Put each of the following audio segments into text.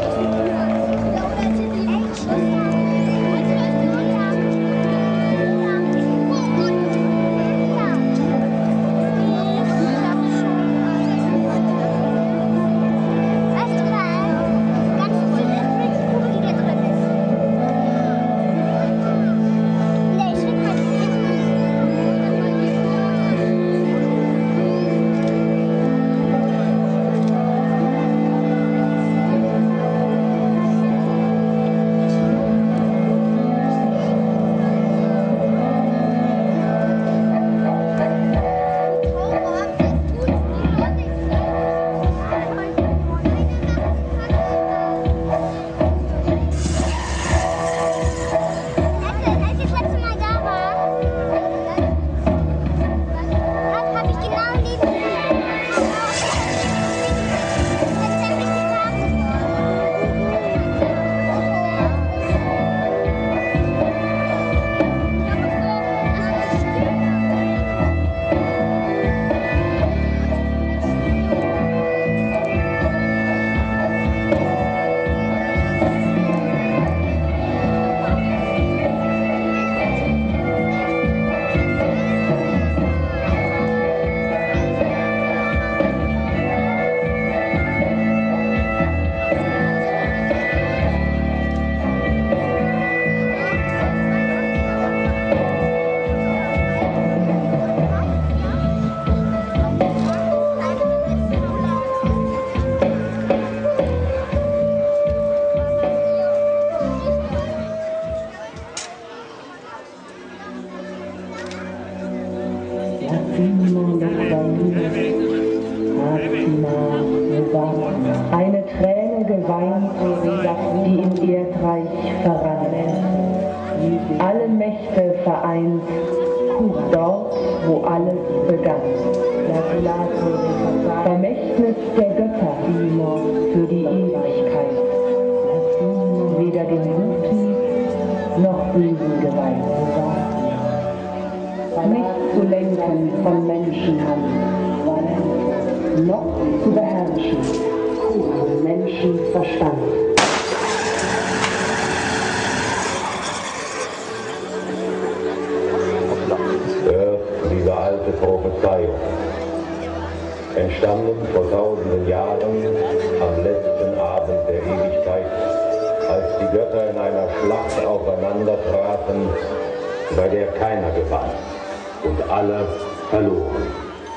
Eine Träne geweint, die im Erdreich verrann. Alle Mächte vereint, dort, wo alles begann. Vermächtnis der Götter für die Ewigkeit. Weder dem Guten noch Bösen geweiht. Nicht zu lenken von Menschenhand, noch zu beherrschen Menschenverstand. Hört diese alte Prophezeiung, entstanden vor tausenden Jahren am letzten Abend der Ewigkeit, als die Götter in einer Schlacht aufeinander trafen, bei der keiner gewann und alle verloren.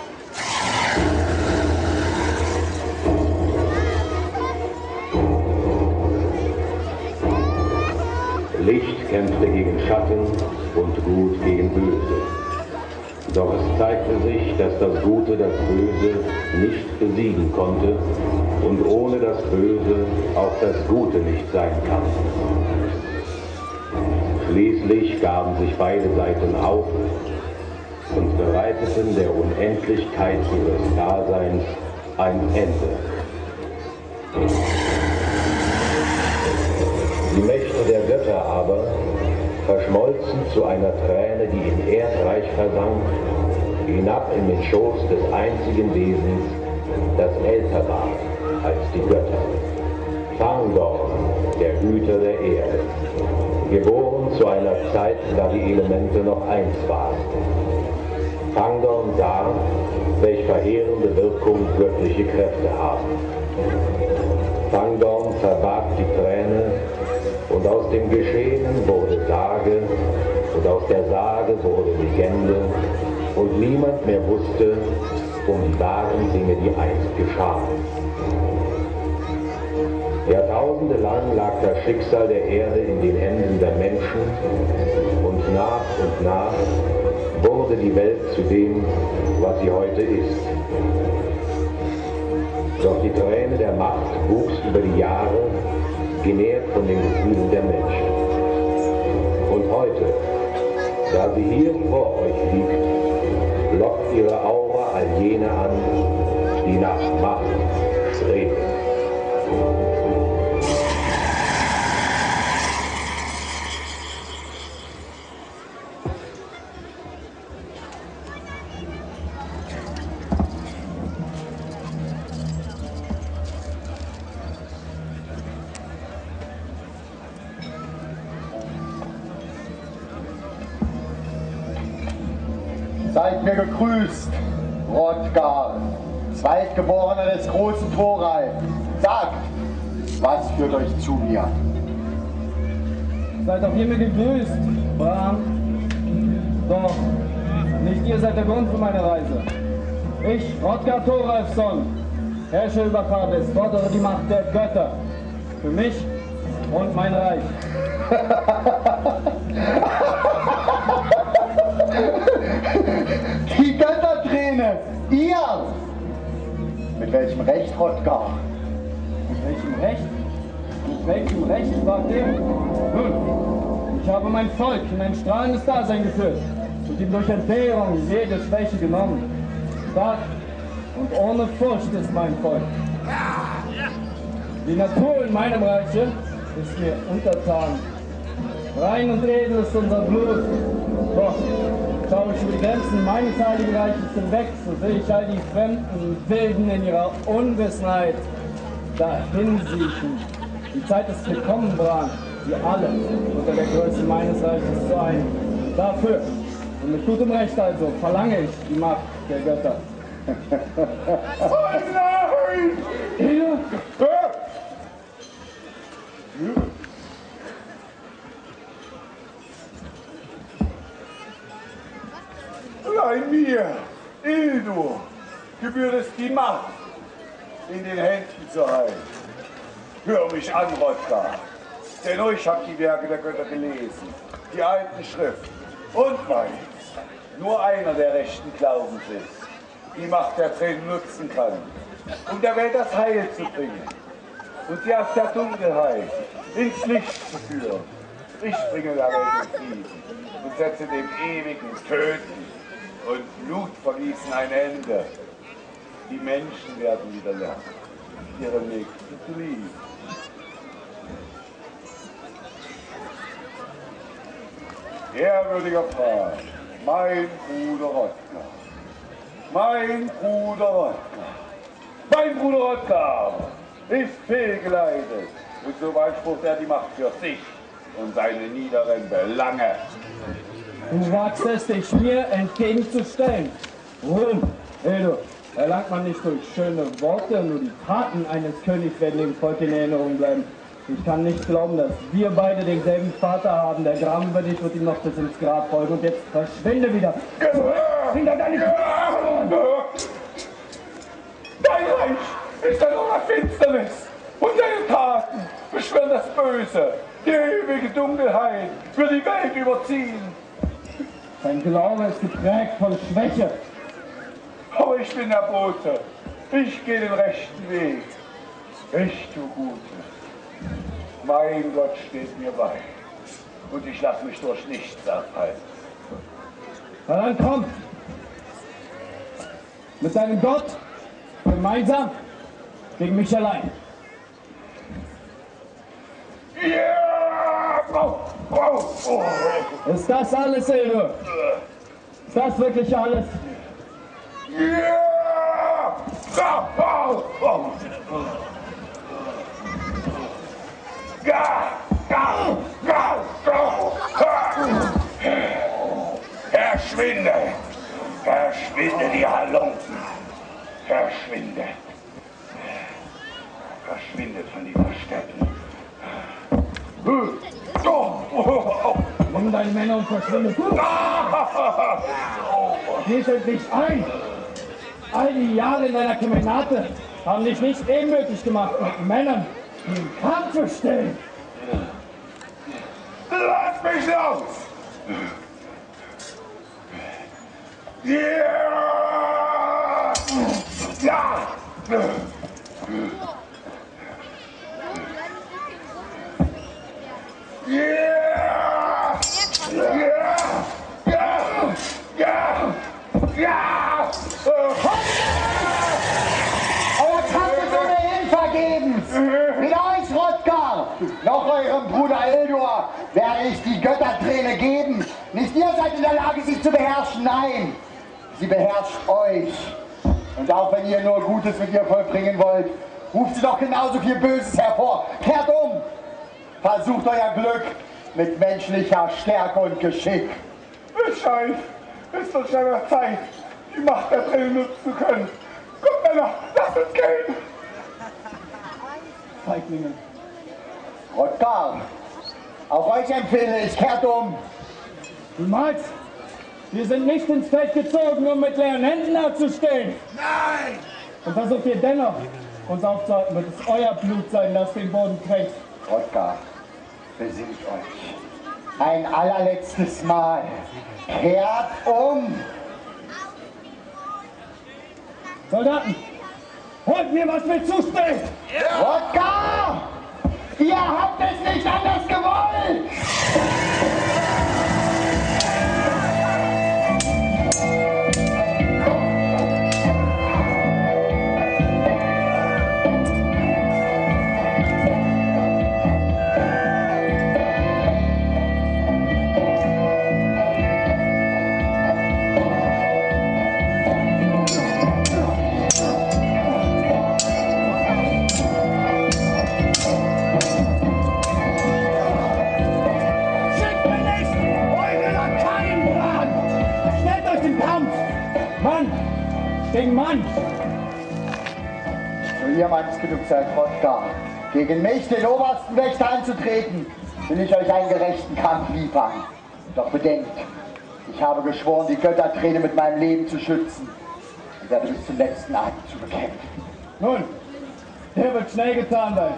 Licht kämpfte gegen Schatten und Gut gegen Böse. Doch es zeigte sich, dass das Gute das Böse nicht besiegen konnte und ohne das Böse auch das Gute nicht sein kann. Schließlich gaben sich beide Seiten auf und bereiteten der Unendlichkeit ihres Daseins ein Ende. Die Mächte der Götter aber verschmolzen zu einer Träne, die im Erdreich versank, hinab in den Schoß des einzigen Wesens, das älter war als die Götter. Fangorn, der Hüter der Erde, geboren zu einer Zeit, da die Elemente noch eins waren. Fangorn sah, welch verheerende Wirkung göttliche Kräfte haben. Fangorn verbarg die Träne, und aus dem Geschehenen wurde Sage, und aus der Sage wurde Legende, und niemand mehr wusste die wahren Dinge, die einst geschahen. Jahrtausende lang lag das Schicksal der Erde in den Händen der Menschen, und nach wurde die Welt zu dem, was sie heute ist. Doch die Träne der Macht wuchs über die Jahre, genährt von den Gefühlen der Menschen. Und heute, da sie hier vor euch liegt, lockt ihre Aura all jene an, die nach Macht streben. Seid mir gegrüßt, Hrothgar, Zweitgeborener des großen Thoralf. Sagt, was führt euch zu mir? Seid auch hiermit gegrüßt, Bram. Doch, nicht ihr seid der Grund für meine Reise. Ich, Hrothgar Thoralfsson, herrsche über Kardis, fordere die Macht der Götter. Für mich und mein Reich. Die Götterträne! Ihr! Mit welchem Recht, Hrothgar? Mit welchem Recht? Mit welchem Recht, fragt ihr? Nun, ich habe mein Volk in ein strahlendes Dasein geführt und ihm durch Entbehrung jede Schwäche genommen. Stark und ohne Furcht ist mein Volk. Die Natur in meinem Reiche ist mir untertan. Rein und edel ist unser Blut. Doch schaue ich über die Grenzen meines heiligen Reiches hinweg, so sehe ich all die fremden Wilden in ihrer Unwissenheit dahin siechen. Die Zeit ist gekommen, Bran, wir alle unter der Größe meines Reiches zu ein. Dafür und mit gutem Recht also verlange ich die Macht der Götter. Oh nein! Ihr? Allein mir, Ildur, gebührt es die Macht, in den Händen zu halten. Hör mich an, Hrothgar, denn ich habe die Werke der Götter gelesen, die alten Schriften und weiß, nur einer der rechten Glaubens ist, die Macht der Tränen nutzen kann, um der Welt das Heil zu bringen und sie aus der Dunkelheit ins Licht zu führen. Ich bringe der Welt den Frieden und setze dem ewigen Töten und Blutvergießen ein Ende. Die Menschen werden wieder lernen, ihre Nächsten zu lieben. Ehrwürdiger Pfarrer, mein Bruder Hrothgar, mein Bruder Hrothgar, mein Bruder Hrothgar ist fehlgeleitet und so beansprucht er die Macht für sich und seine niederen Belange. Du wagst es, dich mir entgegenzustellen. Ruhm, Hildur, erlangt man nicht durch schöne Worte, nur die Taten eines Königs werden dem Volk in Erinnerung bleiben. Ich kann nicht glauben, dass wir beide denselben Vater haben. Der Gram wird ich, wird ihm noch bis ins Grab folgen und jetzt verschwinde wieder. Hinter deine Dein Reich ist ein Ort der Finsternis und deine Taten beschwören das Böse. Die ewige Dunkelheit wird die Welt überziehen. Dein Glaube ist geprägt von Schwäche. Aber ich bin der Bote. Ich gehe den rechten Weg. Ich tue Gutes. Mein Gott steht mir bei. Und ich lasse mich durch nichts abhalten. Na dann komm! Mit deinem Gott gemeinsam gegen mich allein. Ja! Oh, oh, oh. Ist das alles, Hildur? Ist das wirklich alles? Ja! Oh, oh. Ja! Ja! Ja! Verschwinde! Verschwinde, die Halunken! Verschwinde! Verschwindet von dieser Stätte! Nimm deine Männer und verschwinde. Gehst endlich ein! All die Jahre in deiner Kemenate haben dich nicht ebenbürtig gemacht, mit Männern, die im Kampfe stehen. Lass mich los! Ja! Ja! Ja! Ja! Ja! Ja! Euer Kampf ist ohnehin vergebens! Weder euch, Hrothgar, noch eurem Bruder Hildur werde ich die Götterträne geben. Nicht ihr seid in der Lage, sie zu beherrschen, nein! Sie beherrscht euch. Und auch wenn ihr nur Gutes mit ihr vollbringen wollt, ruft sie doch genauso viel Böses hervor. Kehrt um! Versucht euer Glück mit menschlicher Stärke und Geschick. Bescheid! ist doch schon an der Zeit, die Macht der Träne nutzen zu können. Kommt, Männer, lasst uns gehen! Feiglinge. Rodgar, auch euch empfehle ich, kehrt um. Du meinst, wir sind nicht ins Feld gezogen, um mit leeren Händen dazustehen? Nein! Und versucht ihr dennoch, uns aufzuhalten, wird es euer Blut sein, das den Boden trägt. Rodgar, besinnt euch. Ein allerletztes Mal. Kehrt um! Soldaten, holt mir was mit Zuspruch! Rodgar! Ihr habt es nicht anders gewollt! Gegen Mann! So ihr Manns genug seid, Rodgar, gegen mich, den obersten Wächter, anzutreten, will ich euch einen gerechten Kampf liefern. Doch bedenkt, ich habe geschworen, die Götterträne mit meinem Leben zu schützen und werde bis zum letzten Atemzug bekämpfen. Nun, der wird schnell getan sein.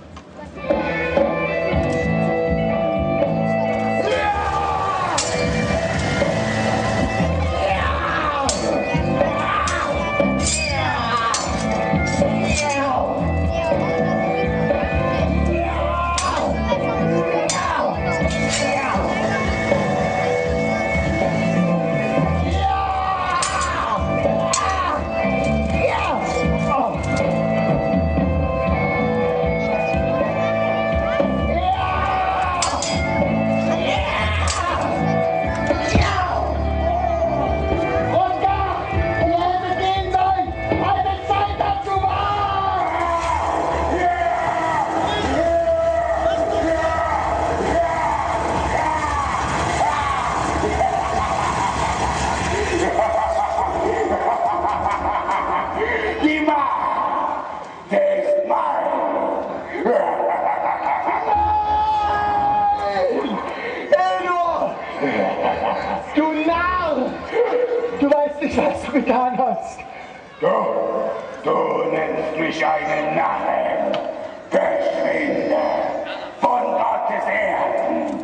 Was du getan hast. Du nennst mich einen Narren. Verschwinde von Gottes Erden.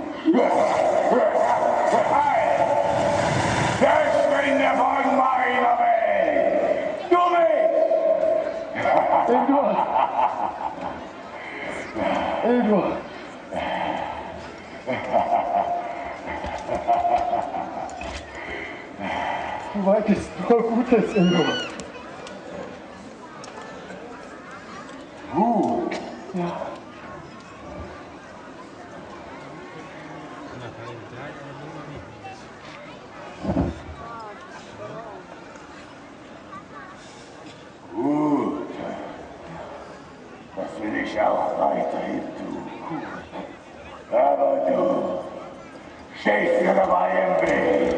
Verschwinde von meiner Welt. Du mich. Eldur. Du wolltest nur Gutes, Eldur. Ja. Gut. Das will ich auch weiterhin tun. Aber du stehst mir dabei im Weg.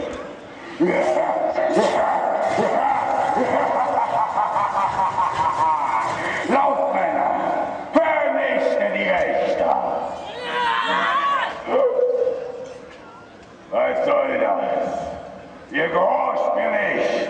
Laufmänner, vernichte die Wächter! Was soll das? Ihr gehorcht mir nicht!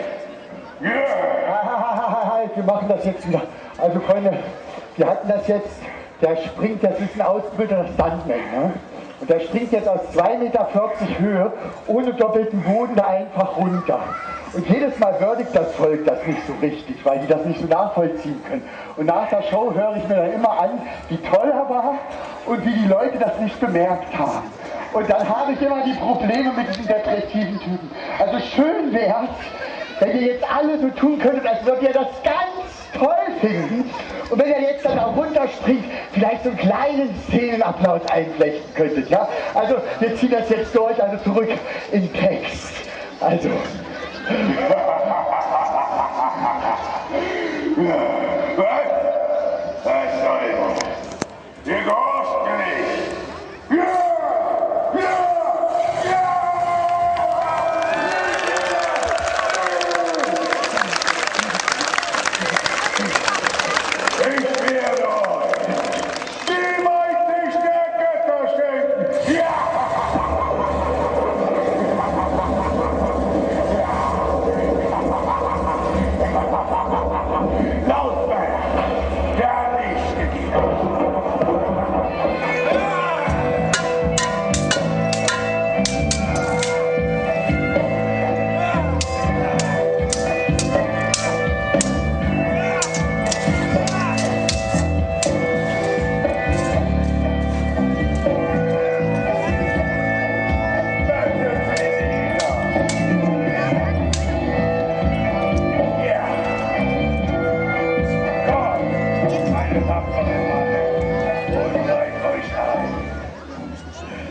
Halt, wir machen das jetzt wieder. Also Freunde, wir hatten das jetzt, der springt, das ist ein ausgebildeter Stuntman, ne? Und der springt jetzt aus 2,40 Meter Höhe ohne doppelten Boden da einfach runter. Und jedes Mal würdigt das Volk das nicht so richtig, weil die das nicht so nachvollziehen können. Und nach der Show höre ich mir dann immer an, wie toll er war und wie die Leute das nicht bemerkt haben. Und dann habe ich immer die Probleme mit diesen depressiven Typen. Also schön wär's, wenn ihr jetzt alle so tun könntet, als würdet ihr das ganz toll finden. Und wenn ihr jetzt dann auch runterspringt, vielleicht so einen kleinen Szenenapplaus einflechten könntet, ja? Also, wir ziehen das jetzt durch, also zurück in Text. Also. Was soll das? Ihr gehorcht mir nicht! Ja! Ja! Ja!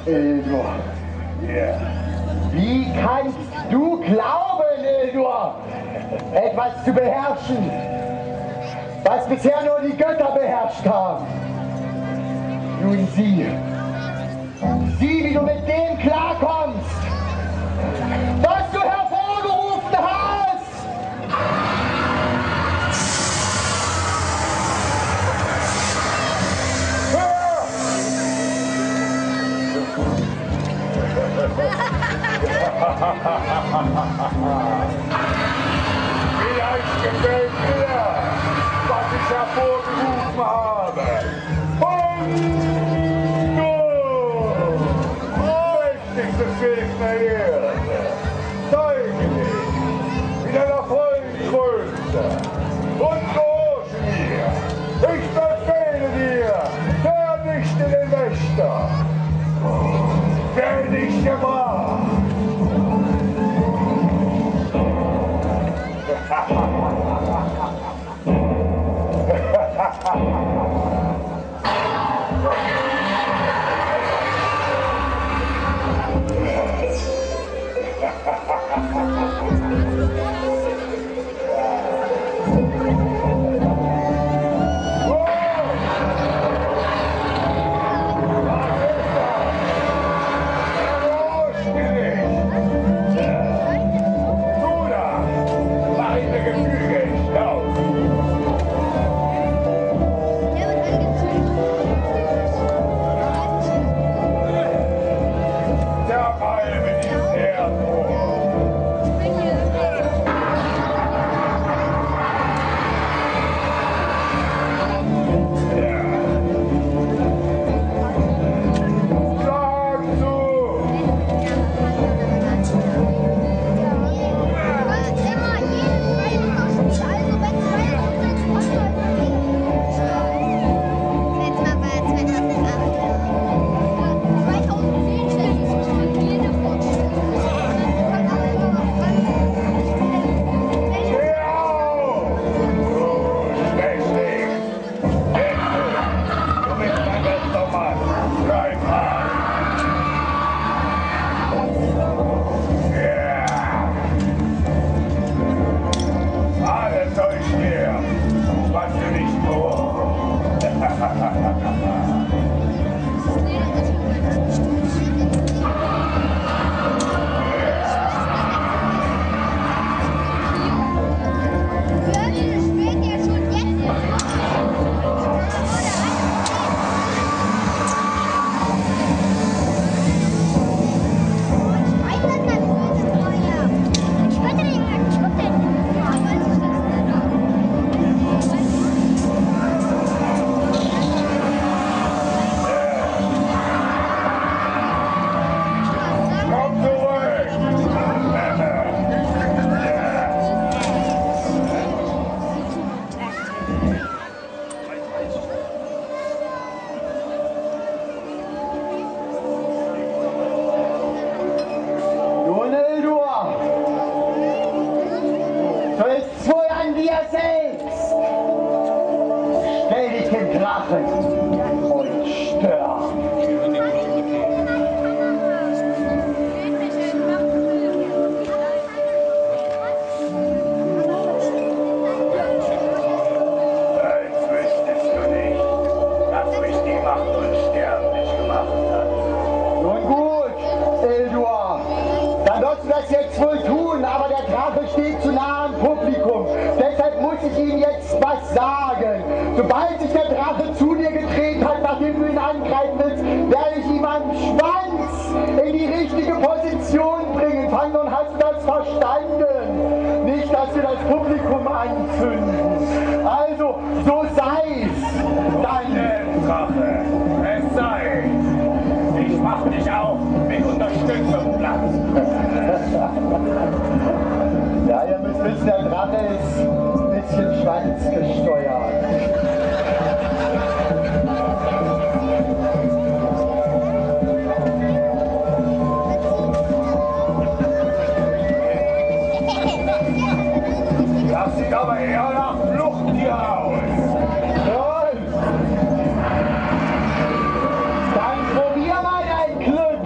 Ildur. Ja. Wie kannst du glauben, Ildur, etwas zu beherrschen, was bisher nur die Götter beherrscht haben? Nun sieh, wie du mit dem klarkommst, was du hervorgerufen hast! Vielleicht gefällt mir, was ich hervorgerufen habe. Und du, mächtigstes Wesen der Erde, zeige dich in deiner vollen Größe und gehorche mir. Ich befehle dir, vernichte den Wächter. Werde ich gebracht. Sobald sich der Drache zu dir getreten hat, nachdem du ihn angreifen willst, werde ich ihm einen Schwanz in die richtige Position bringen. Fang, nun hast du das verstanden. Nicht, dass wir das Publikum anzünden. Also, so sei's. Dann, Drache, es sei. Ich mach dich auf mit Unterstützung Platz. Ja, ihr müsst wissen, der Drache ist ein bisschen schwanzgesteuert. Das sieht aber eher nach Flucht hier aus. Dann probier mal dein Glück.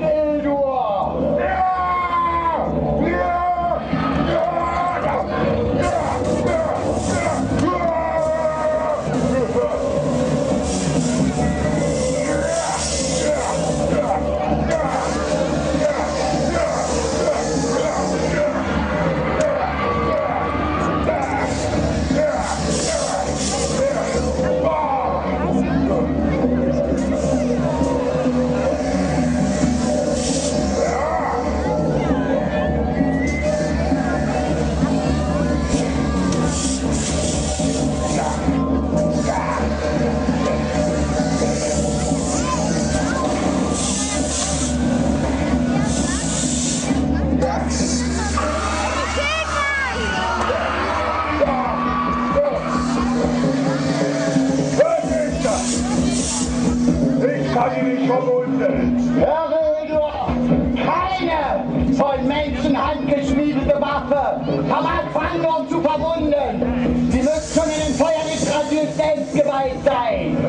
kann ich nicht verbunden. Höre, Eduard! Keine von Menschenhand geschmiedete Waffe vermag Fangorn zu verwunden. Sie müsst schon in den Feuerliteratur selbst geweiht sein.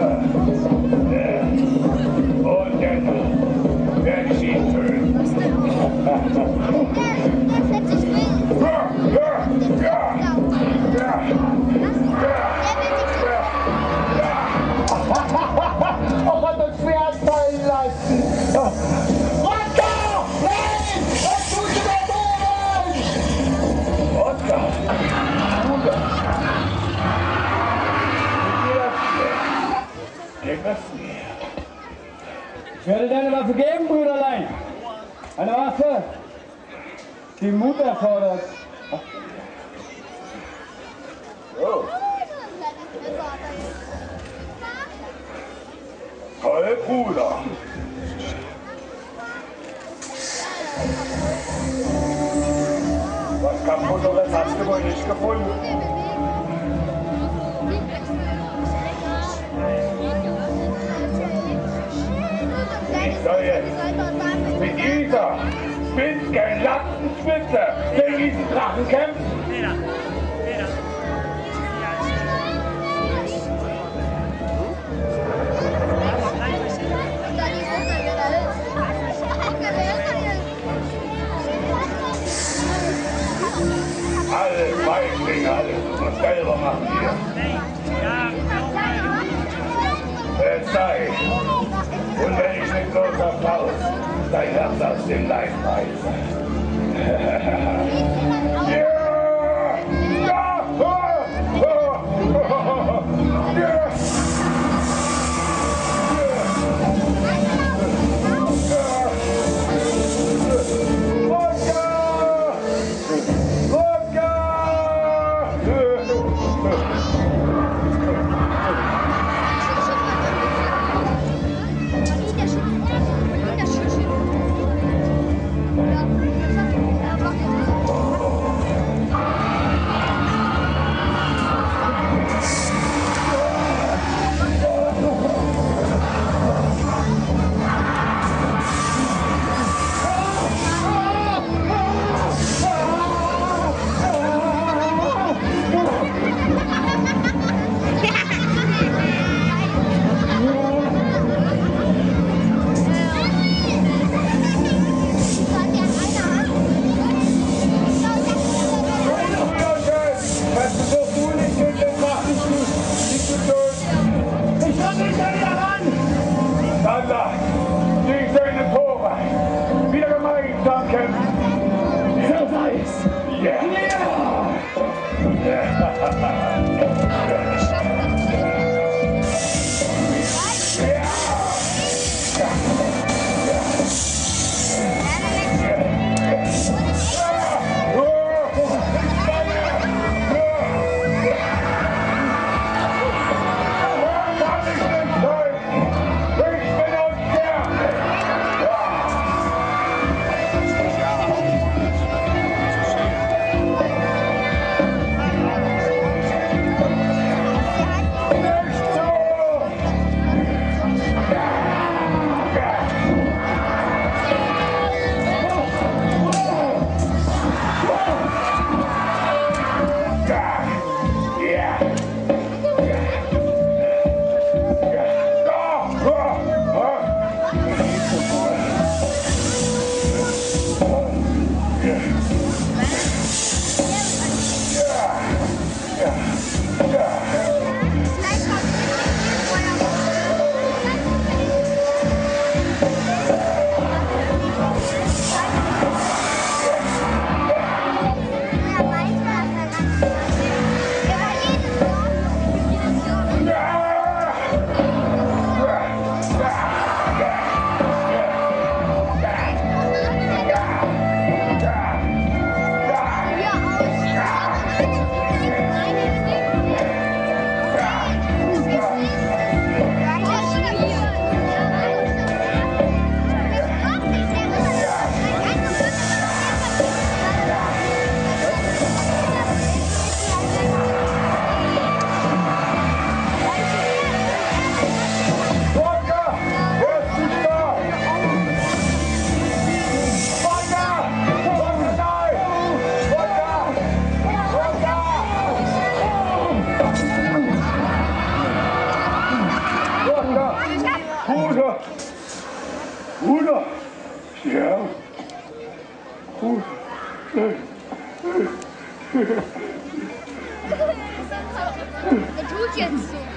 Und dennoch werde ich ihn töten. Oh, hat uns schwer fallen lassen. Rodger! Nein! Was tust du da oben? Rodger! Bruder! Gib es mir. Ich werde dir eine Waffe geben, Brüderlein. Eine Waffe, die Mut erfordert. Oh. Toll, Bruder. Was Kaputteres hast du wohl nicht gefunden? Ich soll jetzt mit dieser spitzgelackten Spitze gegen diesen Drachen kämpfen? Alle Feiglinge, alles was selber machen wir. Es sei. Und wenn ich mit großer Faust dein Herz aus dem Leib reiße. Bruder, ja. Bruder. Er tut jetzt so.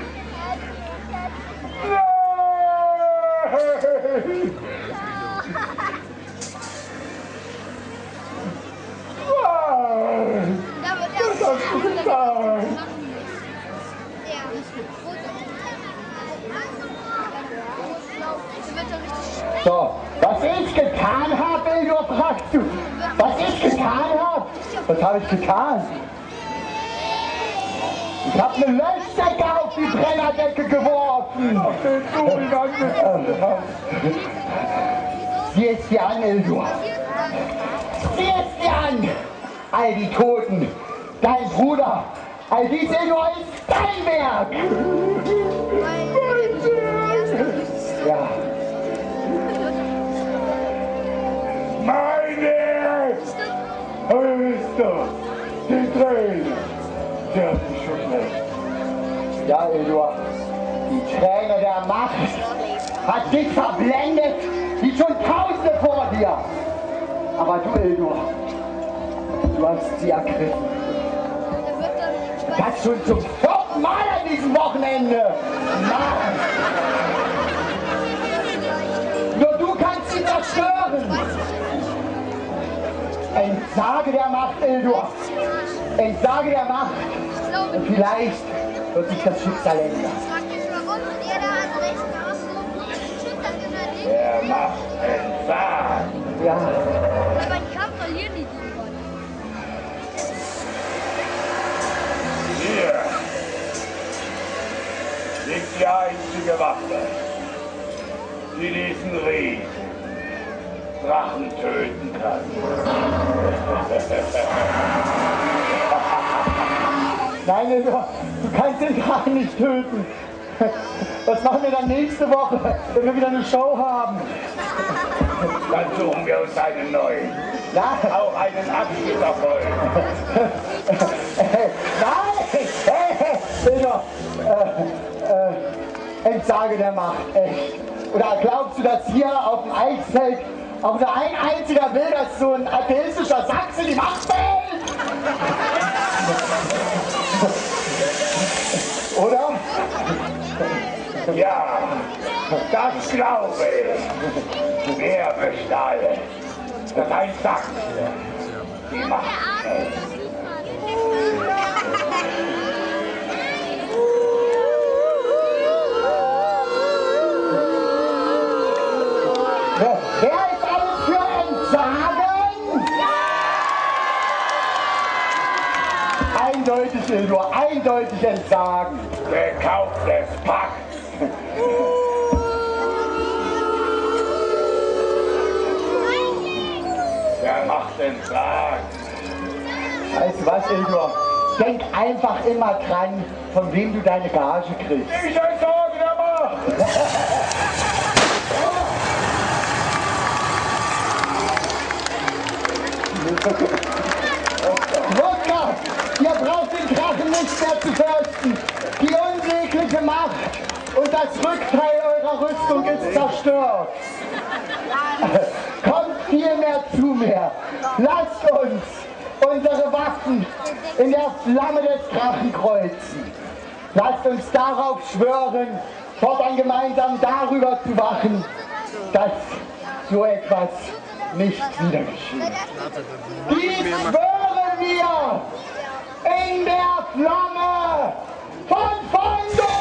So, was ich getan habe, Ildur, fragst du? Was ich getan habe? Was habe ich getan? Ich habe eine Löschdecke auf die Brennerdecke geworfen. Sieh es dir an, Ildur. Sieh es dir an. All die Toten, dein Bruder, all dies, Ildur, ist dein Werk. Ja. Meine! Aber wisst ihr, die Träne, die hat mich schon schlecht. Ja, Ildur, die Träne der Macht hat dich verblendet, wie schon Tausende vor dir. Aber du, Ildur, du hast sie ergriffen. Das schon zum 4. Mal an diesem Wochenende. Mann! Nur du kannst sie zerstören. Entsage der Macht, Ildur. Entsage der Macht. Und vielleicht wird sich das Schicksal ändern. Der Macht entsagt. Ja. Aber ich kann verlieren die Dinge. Hier liegt die einzige Waffe, die diesen Riesen Drachen töten kann. Nein, Ildur, du kannst den Drachen nicht töten. Was machen wir dann nächste Woche, wenn wir wieder eine Show haben? Dann suchen wir uns einen neuen. Ja. Auch einen Abschlusserfolg. Nein! Ildur, Entsage der Macht, echt. Oder glaubst du, dass hier auf dem Eisfeld auch nur ein einziger will, dass so ein atheistischer Sachse die Macht behält? Oder? Ja, das glaube ich. Wer möchte alle, dass ein Sachse die Macht hält? Wer ist alles für Entsagen? Eindeutig, Ildur, eindeutig Entsagen. Gekauftes Pack. Wer macht entsagt? Weißt du was, Ildur? Denk einfach immer dran, von wem du deine Gage kriegst. Ich entsage der Macht. Wodka, ihr braucht den Drachen nicht mehr zu fürchten. Die unsägliche Macht und das Rückteil eurer Rüstung ist zerstört. Kommt vielmehr zu mir. Lasst uns unsere Waffen in der Flamme des Drachen kreuzen. Lasst uns darauf schwören, fortan gemeinsam darüber zu wachen, dass so etwas nicht wieder geschieht. Dies schwören wir in der Flamme von Fondo!